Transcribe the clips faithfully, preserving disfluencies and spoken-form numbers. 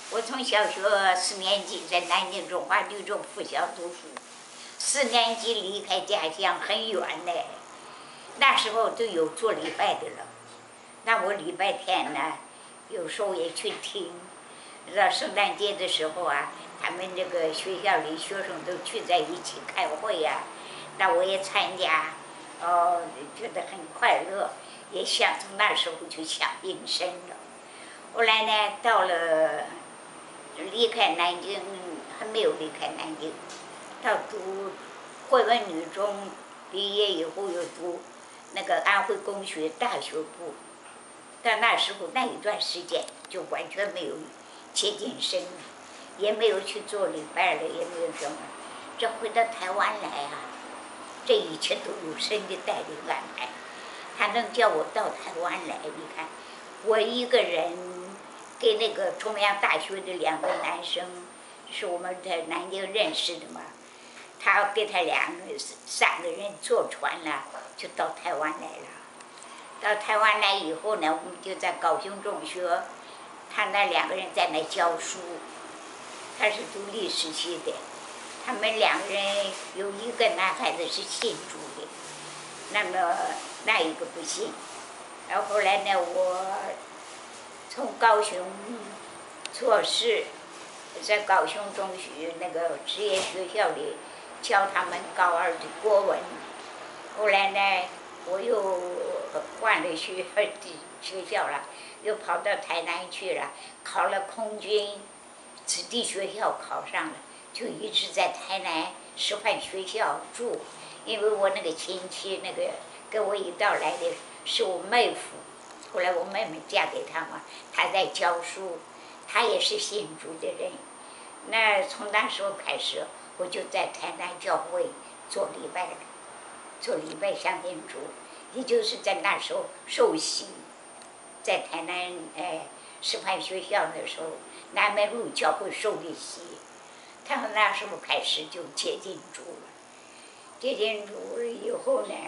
我从小学四年级在南京中华女中附小读书，四年级离开家乡很远呢。那时候都有做礼拜的了，那我礼拜天呢，有时候也去听。到圣诞节的时候啊，他们这个学校里学生都聚在一起开会呀、啊，那我也参加，哦，觉得很快乐，也想从那时候就想应声了。后来呢，到了离开南京，还没有离开南京，到读汇文女中毕业以后又读那个安徽工学大学部。到那时候那一段时间就完全没有接近神了，也没有去做礼拜了，也没有什么。这回到台湾来啊，这一切都有神的带领安排。他能叫我到台湾来，你看，我一个人跟那个中央大学的两个男生，是我们在南京认识的嘛，他给他两个三个人坐船了，就到台湾来了。到台湾来以后呢，我们就在高雄中学，他那两个人在那教书，他是读历史系的，他们两个人有一个男孩子是信主的，那么那一个不信。然后后来呢，我从高雄做事，在高雄中学那个职业学校里教他们高二的国文。后来呢，我又换了学学校了，又跑到台南去了，考了空军子弟学校，考上了，就一直在台南师范学校住。因为我那个亲戚那个跟我一道来的是我妹夫，后来我妹妹嫁给他嘛，他在教书，他也是信主的人。那从那时候开始，我就在台南教会做礼拜了，做礼拜相信主，也就是在那时候受洗，在台南哎师范学校的时候，南门路教会受的洗，他们那时候开始就接近主了。接近主了以后呢，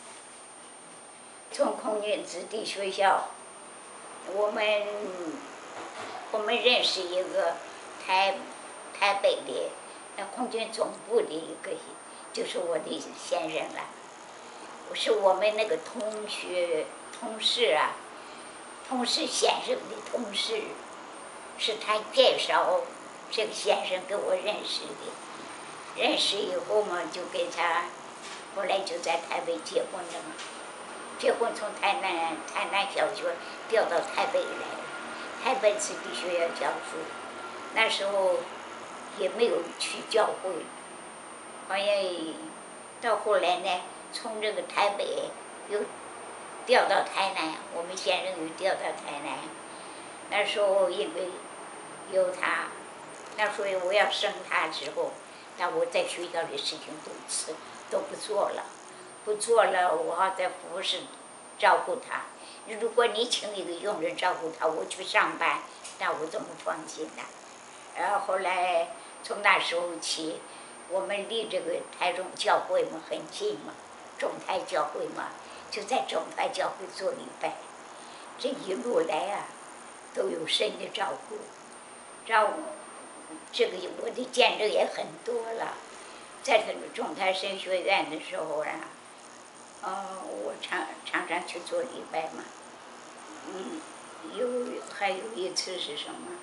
从空军子弟学校，我们我们认识一个台台北的那空军总部的一个，就是我的先生了。是我们那个同学同事啊，同事先生的同事，是他介绍这个先生跟我认识的。认识以后嘛，就跟他，后来就在台北结婚了嘛。结婚从台南台南小学调到台北来，台北子弟学校教书。那时候也没有去教会，好像到后来呢，从这个台北又调到台南，我们先生又调到台南。那时候因为有他，那所以我要生他之后，那我在学校的事情都辞都不做了，不做了，我还在服侍照顾他。如果你请一个佣人照顾他，我去上班，那我怎么放心呢？然后后来从那时候起，我们离这个台中教会嘛很近嘛，中台教会嘛，就在中台教会做礼拜。这一路来啊，都有神的照顾，照顾。这个我的见证也很多了，在这个中台神学院的时候啊，呃，我常常常去做礼拜嘛。嗯，有还有一次是什么？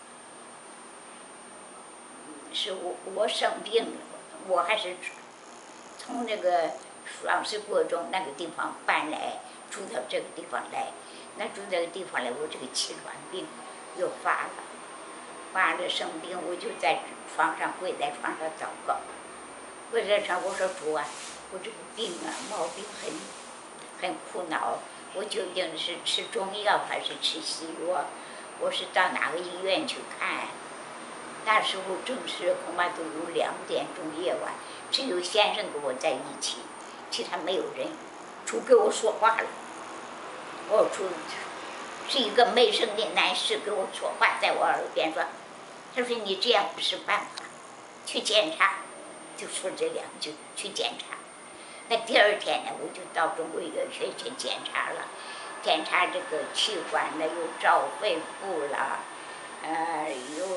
是我我生病了，我还是从那个双十国中那个地方搬来，住到这个地方来。那住这个地方来，我这个气管病又发了。发了生病，我就在床上跪在床上祷告。跪在床，我说主啊，我这个病啊毛病很很苦恼，我究竟是吃中药还是吃西药？我是到哪个医院去看？那时候正是恐怕都有两点钟夜晚，只有先生跟我在一起，其他没有人。主给我说话了，我主是一个没声的男士给我说话，在我耳边说。他说你这样不是办法，去检查，就说这两句，去检查。那第二天呢，我就到中国医学去检查了，检查这个气管呢有照肺部了，呃，有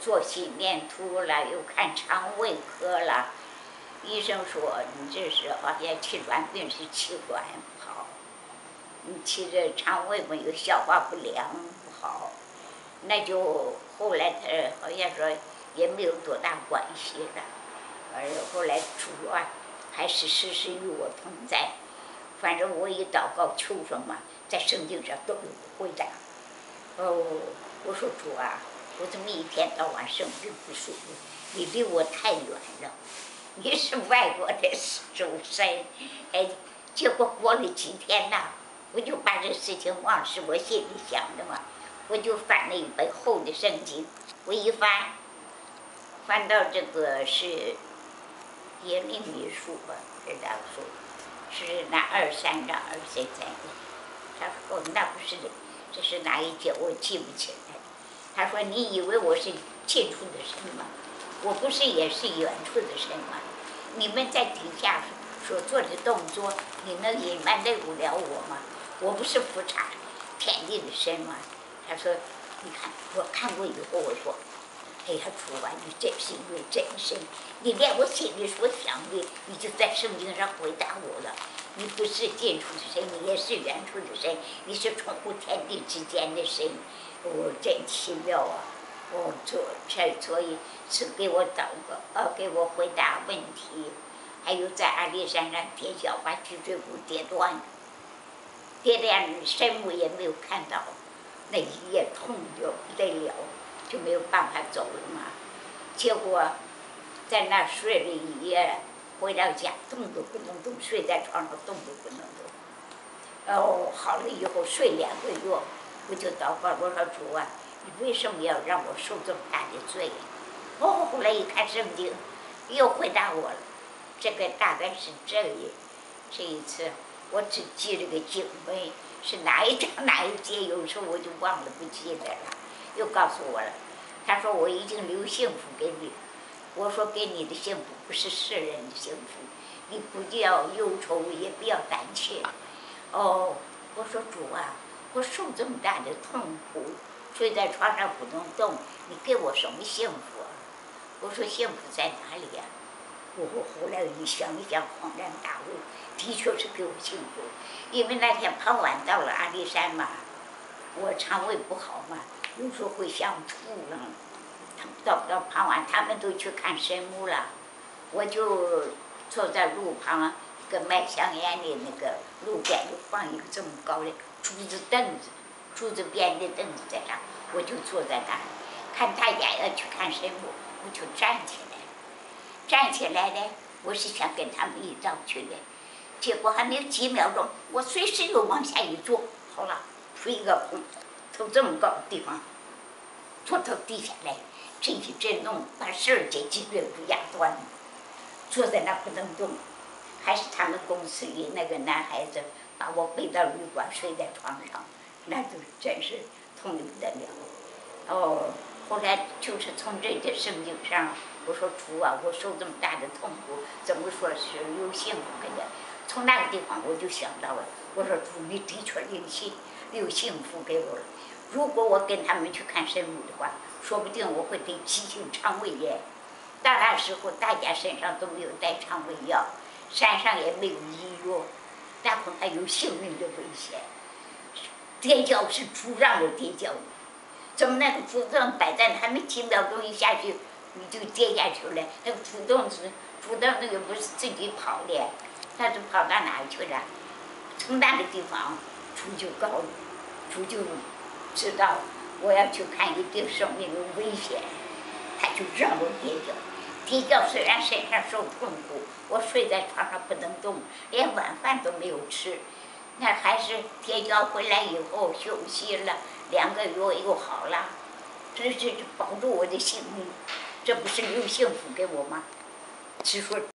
做心电图了，又看肠胃科了。医生说你这是好像气管病，是气管不好，你气着肠胃没有消化不良不好，那就后来他好像说也没有多大关系了，而后来主啊还是时时与我同在，反正我一祷告求什么，在圣经上都有回答。哦，我说主啊，我怎么一天到晚生病不舒服？你离我太远了，你是外国的主神，哎，结果过了几天呐，我就把这事情忘，是我心里想的嘛，我就翻了一本厚的圣经，我一翻，翻到这个是耶利米书吧，是哪书？是那二三章二十三节。他说哦，那不是的，这是哪一节？我记不起来。他说你以为我是近处的神吗？我不是也是远处的神吗？你们在底下所做的动作，你能隐瞒得不了我吗？我不是俯察天地的神吗？他说，你看我看过以后，我说，哎呀主啊，你真是一位真神，你连我心里所想的，你就在圣经上回答我了。你不是近处的神，你也是远处的神，你是冲乎天地之间的神，哦，真奇妙啊！哦，这这所以是给我祷告，呃，给我回答问题，还有在阿里山上跌跤，把脊椎骨跌断，跌断神母也没有看到，那一夜痛得不得了，就没有办法走了嘛。结果在那睡了一夜，回到家动都不能动，睡在床上动都不能动。哦，好了以后睡两个月，我就祷告，我说主啊，你为什么要让我受这么大的罪？哦，后来一看圣经，又回答我了。这个大概是这一这一次，我只记了个经文，是哪一章哪一节，有时候我就忘了不记得了。又告诉我了，他说我已经留幸福给你。我说给你的幸福不是世人的幸福，你不要忧愁，也不要胆怯。哦，我说主啊，我受这么大的痛苦，睡在床上不能动，你给我什么幸福啊？我说幸福在哪里呀、啊？我后来一想一想，恍然大悟，的确是给我幸福。因为那天傍晚到了阿里山嘛，我肠胃不好嘛，有时候会想吐了。到到傍晚，他们都去看神木了，我就坐在路旁，跟卖香烟的那个路边就放一个这么高的竹子凳子，竹子编的凳子在那，我就坐在那，看大家要去看神木，我就站起来，站起来呢，我是想跟他们一道去的，结果还没有几秒钟，我随时又往下一坐，好了，出一个空，从这么高的地方，坐到地下来。这一震动把十二节脊椎骨压断了，坐在那不能动，还是他们公司里那个男孩子把我背到旅馆睡在床上，那就真是痛得不得了。哦，后来就是从这些圣经上，我说主啊，我受这么大的痛苦，怎么说是有幸福给的？从那个地方我就想到了，我说主，你的确有幸有幸福给我了。如果我跟他们去看神母的话，说不定我会得急性肠胃炎。到那时候大家身上都没有带肠胃药，山上也没有医药，那恐怕有性命的危险。跌跤是猪让我跌跤的，怎么那个猪凳摆在还没几秒钟一下去你就跌下去了？那个猪凳子，猪凳那个不是自己跑的，他就跑到哪去了？从那个地方猪就高了，猪就知道我要去看，一定生命有危险，他就让我跌跤。跌跤虽然身上受痛苦，我睡在床上不能动，连晚饭都没有吃，那还是跌跤回来以后休息了两个月又好了，这这保住我的性命，这不是留幸福给我吗？只说。